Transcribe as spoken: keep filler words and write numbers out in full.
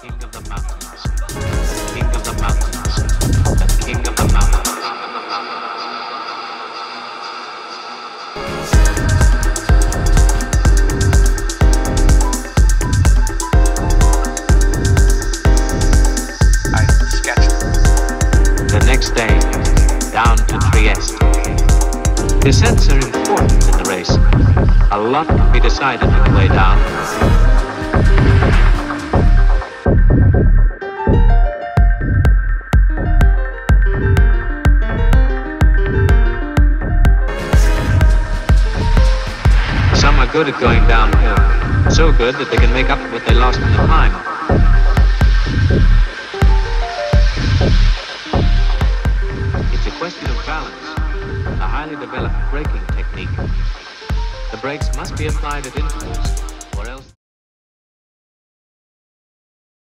king of the mountains, king of the mountains, the king of the mountains. I sketch. The next day, down to Trieste. Descents are important in the race. A lot can be decided on the way down. Some are good at going downhill, so good that they can make up for what they lost in the climb. It's a question of balance, a highly developed braking technique. The brakes must be applied at intervals,